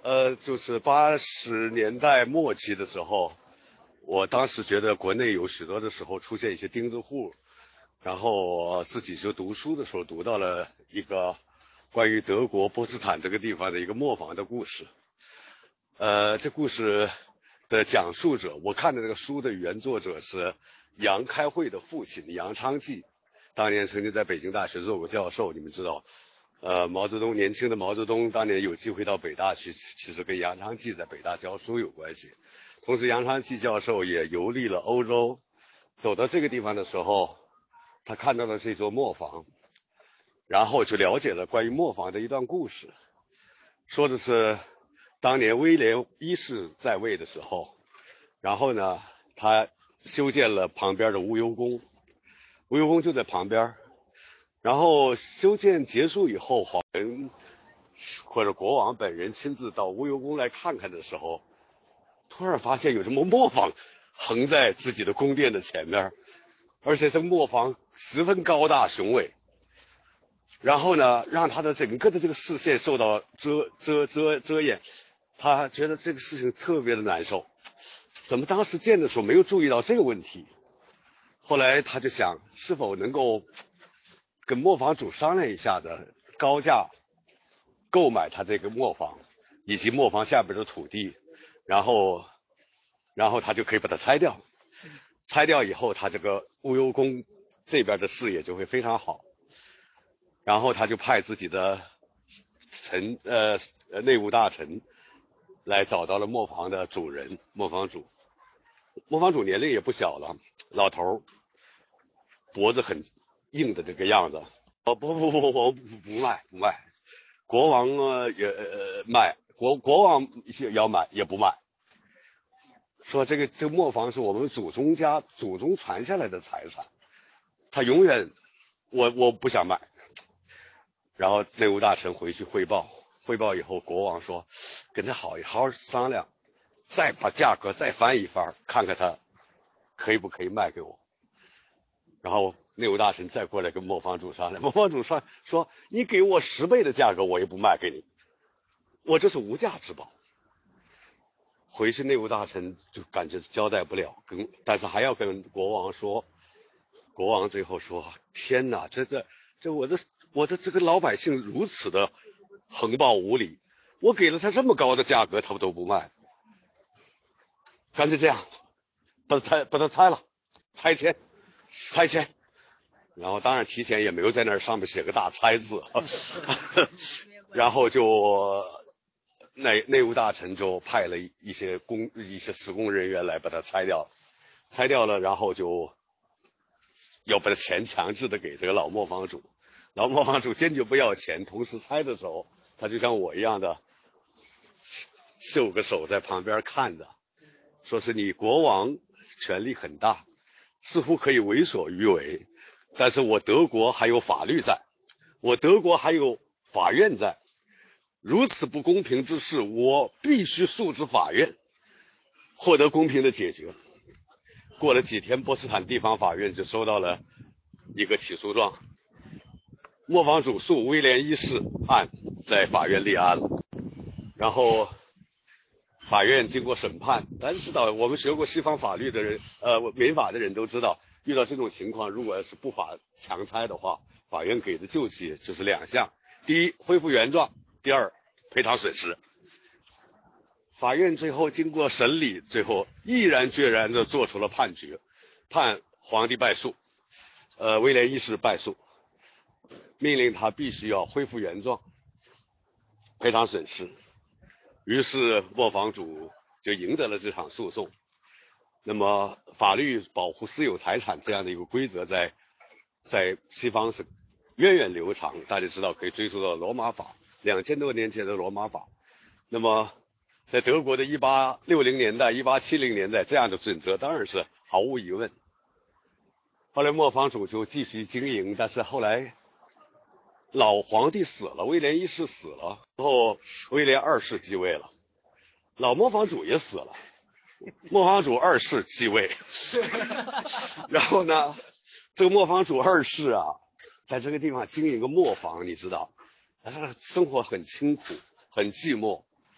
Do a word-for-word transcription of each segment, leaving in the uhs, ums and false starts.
呃，就是八十年代末期的时候，我当时觉得国内有许多的时候出现一些钉子户，然后我自己就读书的时候读到了一个关于德国波茨坦这个地方的一个磨坊的故事。呃，这故事的讲述者，我看的这个书的原作者是杨开慧的父亲杨昌济，当年曾经在北京大学做过教授，你们知道。呃，毛泽东年轻的毛泽东当年有机会到北大去，其实跟杨昌济在北大教书有关系。同时，杨昌济教授也游历了欧洲，走到这个地方的时候，他看到了这座磨坊，然后就了解了关于磨坊的一段故事，说的是当年威廉一世在位的时候，然后呢，他修建了旁边的无忧宫，无忧宫就在旁边。然后修建结束以后，皇人或者国王本人亲自到无忧宫来看看的时候，突然发现有这么磨坊横在自己的宫殿的前面，而且这磨坊十分高大雄伟，然后呢，让他的整个的这个视线受到遮遮遮遮掩，他觉得这个事情特别的难受，怎么当时建的时候没有注意到这个问题？后来他就想，是否能够跟磨坊主商量一下子，高价购买他这个磨坊以及磨坊下边的土地，然后然后他就可以把它拆掉，拆掉以后他这个无忧宫这边的视野就会非常好。然后他就派自己的臣呃内务大臣来找到了磨坊的主人，磨坊主。磨坊主年龄也不小了，老头脖子很硬的这个样子。哦不不不不不不卖不卖，国王呃也呃卖，国国王也要买也不卖。说这个这个磨坊是我们祖宗家祖宗传下来的财产，他永远我我不想卖。然后内务大臣回去汇报，汇报以后，国王说跟他好好好商量，再把价格再翻一番，看看他可以不可以卖给我。然后内务大臣再过来跟磨坊主商量，磨坊主说说你给我十倍的价格，我也不卖给你，我这是无价之宝。回去内务大臣就感觉交代不了，跟但是还要跟国王说。国王最后说：天哪，这这这我的我的这个老百姓如此的横暴无理，我给了他这么高的价格，他都不卖。干脆这样，把他拆把他拆了，拆迁拆迁。然后当然提前也没有在那上面写个大拆字，然后就内内务大臣就派了一些工一些施工人员来把它拆掉了，拆掉了，然后就要把钱强制的给这个老磨坊主，老磨坊主坚决不要钱，同时拆的时候，他就像我一样的秀个手在旁边看着，说是你国王权力很大，似乎可以为所欲为，但是我德国还有法律在，我德国还有法院在，如此不公平之事，我必须诉至法院，获得公平的解决。过了几天，波茨坦地方法院就收到了一个起诉状，磨坊主诉威廉一世案在法院立案了。然后法院经过审判，大家知道我们学过西方法律的人呃民法的人都知道，遇到这种情况如果是不法强拆的话，法院给的救济就是两项，第一恢复原状，第二赔偿损失。法院最后经过审理，最后毅然决然地做出了判决，判皇帝败诉，呃，威廉一世败诉，命令他必须要恢复原状，赔偿损失。于是磨坊主就赢得了这场诉讼。那么法律保护私有财产这样的一个规则在在西方是源远流长，大家知道可以追溯到罗马法，两千多年前的罗马法。那么在德国的一八六零年代、一八七零年代，这样的准则当然是毫无疑问。后来磨坊主就继续经营，但是后来老皇帝死了，威廉一世死了，然后威廉二世继位了，老磨坊主也死了，磨坊主二世继位。然后呢，这个磨坊主二世啊，在这个地方经营个磨坊，你知道，他生活很清苦，很寂寞。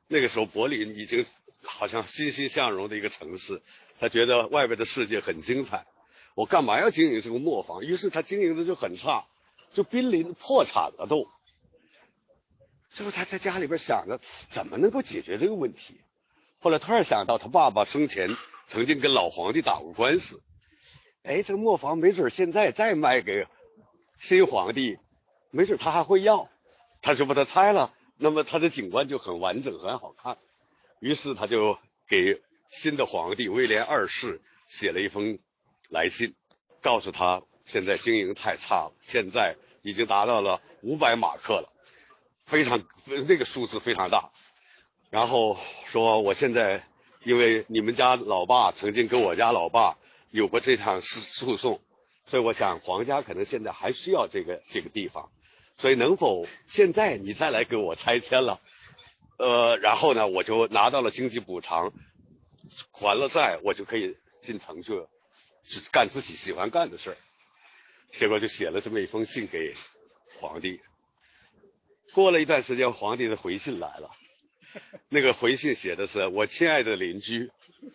那个时候柏林已经好像欣欣向荣的一个城市，他觉得外边的世界很精彩，我干嘛要经营这个磨坊？于是他经营的就很差，就濒临破产了都。最后他在家里边想着怎么能够解决这个问题。后来突然想到他爸爸生前曾经跟老皇帝打过官司，哎，这个磨坊没准现在再卖给新皇帝，没准他还会要，他就把它拆了，那么他的景观就很完整很好看。于是他就给新的皇帝威廉二世写了一封来信，告诉他现在经营太差了，现在已经达到了五百马克了，非常那个数字非常大。然后说我现在因为你们家老爸曾经跟我家老爸有过这场诉讼，所以我想皇家可能现在还需要这个这个地方，所以能否现在你再来给我拆迁了，呃，然后呢我就拿到了经济补偿，还了债，我就可以进城去干自己喜欢干的事儿。结果就写了这么一封信给皇帝。过了一段时间，皇帝的回信来了，那个回信写的是：我亲爱的邻居，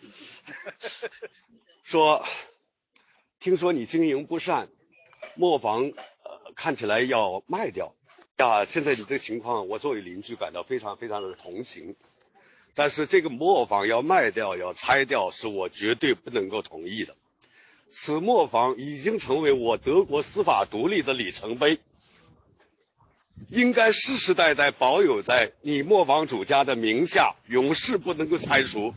说听说你经营不善，磨坊呃看起来要卖掉呀。现在你这个情况，我作为邻居感到非常非常的同情。但是这个磨坊要卖掉要拆掉，是我绝对不能够同意的。此磨坊已经成为我德国司法独立的里程碑，应该世世代代保有在你磨坊主家的名下，永世不能够拆除。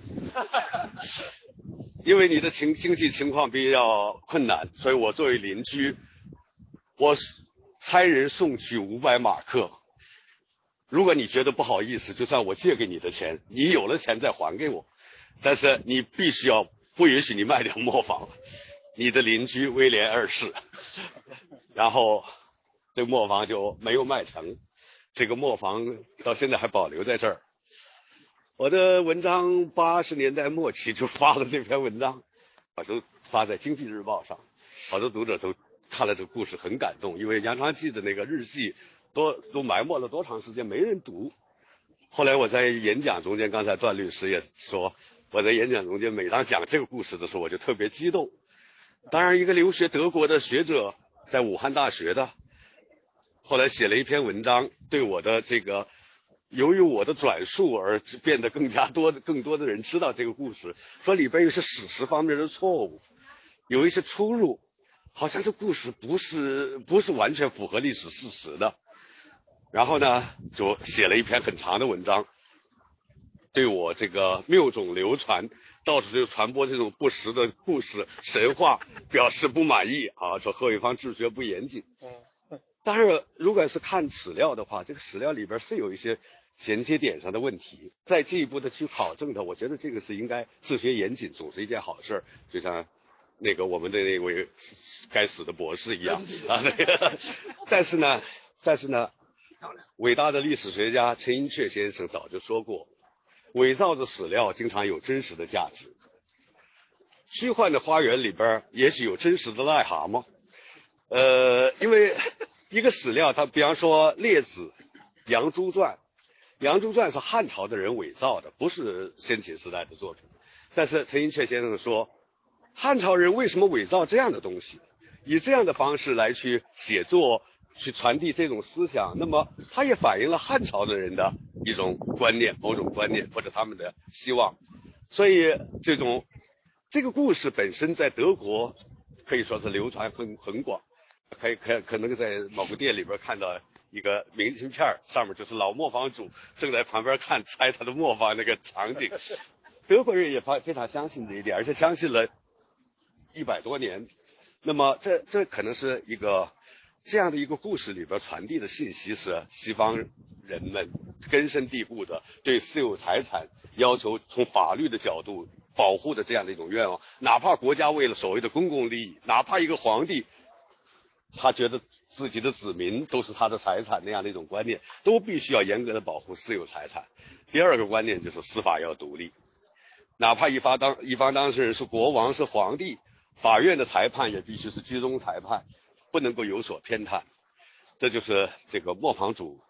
因为你的情经济情况比较困难，所以我作为邻居，我差人送去五百马克。如果你觉得不好意思，就算我借给你的钱，你有了钱再还给我，但是你必须要不允许你卖掉磨坊。你的邻居威廉二世。然后这个磨坊就没有卖成，这个磨坊到现在还保留在这儿。我的文章八十年代末期就发了这篇文章，我就发在经济日报上，好多读者都看了这个故事很感动，因为杨长记的那个日记都都埋没了多长时间没人读。后来我在演讲中间，刚才段律师也说，我在演讲中间每当讲这个故事的时候，我就特别激动。当然一个留学德国的学者，在武汉大学的，后来写了一篇文章，对我的这个由于我的转述而变得更加多的更多的人知道这个故事，说里边有些史实方面的错误，有一些出入，好像这故事不是不是完全符合历史事实的。然后呢就写了一篇很长的文章，对我这个谬种流传到处就传播这种不实的故事神话表示不满意啊，说贺卫方治学不严谨。当然如果是看史料的话，这个史料里边是有一些衔接点上的问题，再进一步的去考证的，我觉得这个是应该治学严谨，总是一件好事，就像那个我们的那位该死的博士一样啊。那个但是呢但是呢伟大的历史学家陈寅恪先生早就说过，伪造的史料经常有真实的价值，虚幻的花园里边也许有真实的癞蛤蟆。呃，因为一个史料，它比方说列子《杨朱传》，《杨朱传》是汉朝的人伪造的，不是先秦时代的作品。但是陈寅恪先生说，汉朝人为什么伪造这样的东西，以这样的方式来去写作，去传递这种思想，那么它也反映了汉朝的人的一种观念，某种观念或者他们的希望。所以这种这个故事本身在德国可以说是流传很很广，可以可可能在某个店里边看到一个明信片，上面就是老磨坊主正在旁边看拆他的磨坊那个场景。德国人也非常相信这一点，而且相信了一百多年。那么这这可能是一个这样的一个故事里边传递的信息，是西方人们根深蒂固的对私有财产要求从法律的角度保护的这样的一种愿望。哪怕国家为了所谓的公共利益，哪怕一个皇帝他觉得自己的子民都是他的财产，那样的一种观念，都必须要严格的保护私有财产。第二个观念就是司法要独立，哪怕一方当一方当事人是国王是皇帝，法院的裁判也必须是居中裁判，不能够有所偏袒。这就是这个磨坊主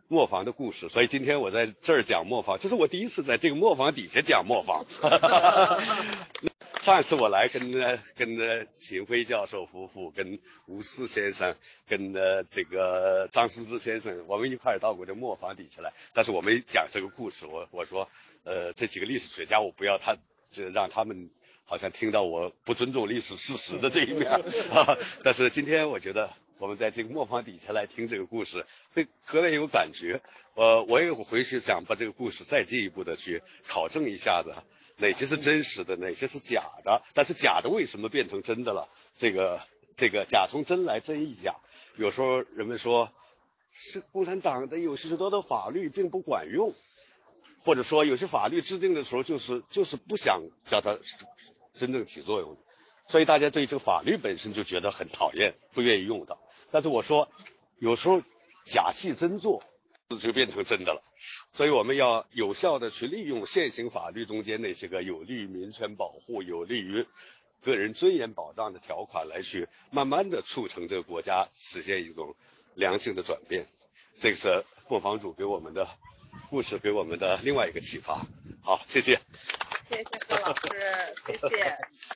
磨坊的故事，所以今天我在这儿讲磨坊，这是我第一次在这个磨坊底下讲磨坊。上一次我来跟呢跟呢秦晖教授夫妇、跟吴思先生、跟呢这个张思之先生，我们一块儿到过这磨坊底下来，但是我没讲这个故事。我我说，呃，这几个历史学家，我不要他这让他们好像听到我不尊重历史事实的这一面啊。但是今天我觉得我们在这个磨坊底下来听这个故事，会格外有感觉。呃，我也回去想把这个故事再进一步的去考证一下子。哪些是真实的，哪些是假的？但是假的为什么变成真的了？这个这个假从真来，真亦假。有时候人们说，是共产党的有许多的法律并不管用，或者说有些法律制定的时候就是就是不想叫它真正起作用，所以大家对这个法律本身就觉得很讨厌，不愿意用它。但是我说，有时候假戏真做，就变成真的了。所以我们要有效的去利用现行法律中间那些个有利于民权保护、有利于个人尊严保障的条款，来去慢慢的促成这个国家实现一种良性的转变。这个是磨坊主给我们的故事，给我们的另外一个启发。好，谢谢。 谢谢贺老师，谢谢。